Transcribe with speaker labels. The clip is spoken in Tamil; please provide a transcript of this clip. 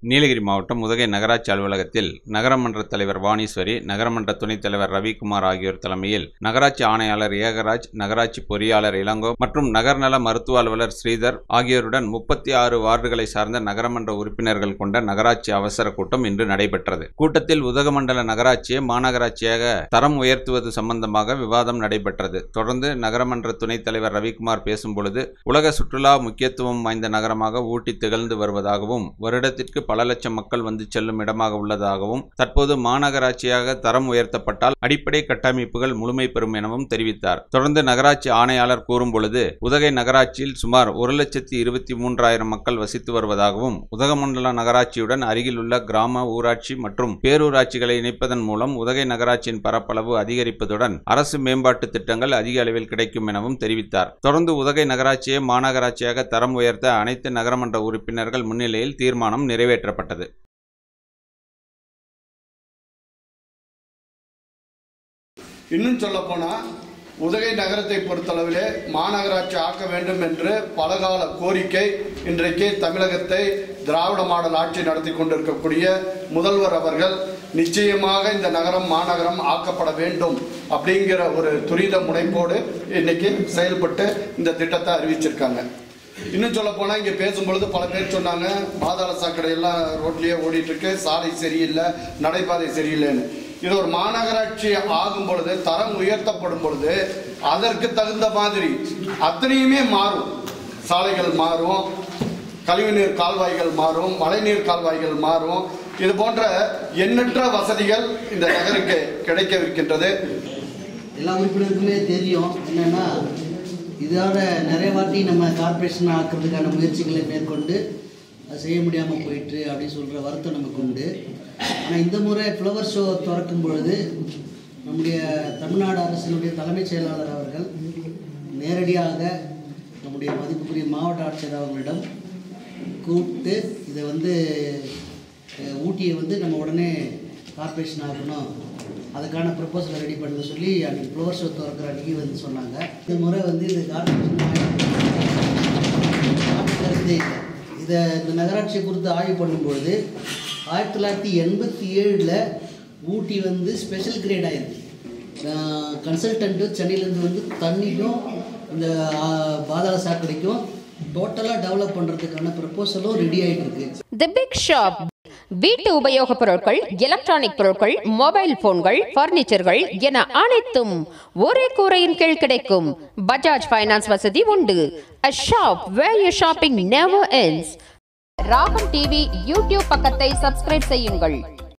Speaker 1: நீலகிரி மாவட்டம் உதகை நகராட்சி அலுவலகத்தில் நகரமன்ற தலைவர் வாணீஸ்வரி, நகரமன்ற துணைத் தலைவர் ரவிக்குமார் ஆகியோர் தலைமையில் நகராட்சி ஆணையாளர் ஏகராஜ், நகராட்சி பொறியாளர் இளங்கோ மற்றும் நகர்நல மருத்துவ அலுவலர் ஸ்ரீதர் ஆகியோருடன் 36 வார்டுகளை சார்ந்த நகரமன்ற உறுப்பினர்கள் கொண்ட நகராட்சி அவசர கூட்டம் இன்று நடைபெற்றது. கூட்டத்தில் உதகமண்டல நகராட்சியை மாநகராட்சியாக தரம் உயர்த்துவது சம்பந்தமாக விவாதம் நடைபெற்றது. தொடர்ந்து நகரமன்ற துணைத் தலைவர் ரவிக்குமார் பேசும்பொழுது, உலக சுற்றுலா முக்கியத்துவம் வாய்ந்த நகரமாக ஊட்டி திகழ்ந்து வருவதாகவும், வருடத்திற்கு பல லட்சம் மக்கள் வந்து செல்லும் இடமாக உள்ளதாகவும், தற்போது மாநகராட்சியாக தரம் உயர்த்தப்பட்டால் அடிப்படை கட்டமைப்புகள் முழுமை பெறும் எனவும் தெரிவித்தார். தொடர்ந்து நகராட்சி ஆணையாளர் கூறும்பொழுது, உதகை நகராட்சியில் சுமார் 1,23,000 மக்கள் வசித்து வருவதாகவும், உதகமண்டல நகராட்சியுடன் அருகில் உள்ள கிராம, ஊராட்சி மற்றும் பேரூராட்சிகளை இணைப்பதன் மூலம் உதகை நகராட்சியின் பரப்பளவு அதிகரிப்பதுடன் அரசு மேம்பாட்டு திட்டங்கள் அதிக அளவில் கிடைக்கும் எனவும் தெரிவித்தார். தொடர்ந்து உதகை நகராட்சியை மாநகராட்சியாக தரம் உயர்த்த அனைத்து நகரமன்ற உறுப்பினர்கள் முன்னிலையில் தீர்மானம் நிறைவேற்றப்பட்டது.
Speaker 2: இன்னும் சொல்ல போனால் உதகை நகரத்தை பொறுத்தளவிலே மாநகராட்சி ஆக்க வேண்டும் என்று பலகால கோரிக்கை இன்றைக்கு தமிழகத்தை திராவிட மாடல் ஆட்சி நடத்தி கொண்டிருக்கக்கூடிய முதல்வர் அவர்கள் நிச்சயமாக இந்த நகரம் மாநகரம் ஆக்கப்பட வேண்டும் அப்படிங்கிற ஒரு துரித முனைப்போடு இன்னைக்கு செயல்பட்டு இந்த திட்டத்தை அறிவிச்சிருக்காங்க. இன்னும் சொல்ல போனால் இங்கே பேசும்பொழுது பல பேர் சொன்னாங்க, பாதாள சாக்கடை எல்லாம் ரோட்லேயே ஓடிட்டு இருக்கு, சாலை சரியில்லை, நடைபாதை சரியில்லைன்னு. இது ஒரு மாநகராட்சி ஆகும் பொழுது, தரம் உயர்த்தப்படும் பொழுது அதற்கு தகுந்த மாதிரி அத்தனையுமே மாறும். சாலைகள் மாறும், கழிவுநீர் கால்வாய்கள் மாறும், மழைநீர் கால்வாய்கள் மாறும். இது போன்ற எண்ணற்ற வசதிகள் இந்த நகருக்கு கிடைக்கவிருக்கின்றது.
Speaker 3: எல்லா உறுப்பினருக்குமே தெரியும் என்னன்னா, இதோட நிறைய வாட்டி நம்ம கார்பரேஷன் ஆக்கிறதுக்கான முயற்சிகளை மேற்கொண்டு அது செய்ய முடியாமல் போயிட்டு அப்படின்னு சொல்கிற வருத்தம் நமக்கு உண்டு. ஆனால் இந்த முறை ஃப்ளவர் ஷோ திறக்கும் பொழுது நம்முடைய தமிழ்நாடு அரசினுடைய தலைமைச் செயலாளர் அவர்கள் நேரடியாக நம்முடைய மதிப்புக்குரிய மாவட்ட ஆட்சியர் அவர்களிடம் கூப்பிட்டு இதை ஊட்டியை நம்ம உடனே கார்பரேஷன் ஆகணும், அதுக்கான ப்ரப்போசலை ரெடி பண்ண சொல்லி அன்றைக்கி ஃப்ளவர் ஷோ திறக்கிற அன்றைக்கி சொன்னாங்க. இந்த முறை இது கார்பரேஷன் கருத்தே இல்லை. இந்த நகராட்சியை குறித்து ஆய்வு பண்ணும்பொழுது 1987 ஊட்டி ஸ்பெஷல் கிரேட் ஆயிருக்கு. கன்சல்டன்ட்டு சென்னையிலேருந்து தண்ணிக்கும் இந்த பாதாள சாக்கடைக்கும் டோட்டலாக டெவலப் பண்ணுறதுக்கான ப்ரப்போசலும் ரெடி ஆகிட்டு இருக்கு.
Speaker 4: தி பிக் ஷாப் வீட்டு உபயோகப் பொருட்கள், எலக்ட்ரானிக் பொருட்கள், மொபைல் போன்கள், பர்னிச்சர்கள் என அனைத்தும் ஒரே கூரையின் கீழ் கிடைக்கும். பஜாஜ் ஃபைனான்ஸ் வசதி உண்டு. A shop where your shopping never ends. Raagam TV YouTube பக்கத்தை சப்ஸ்கிரைப் செய்யுங்கள்.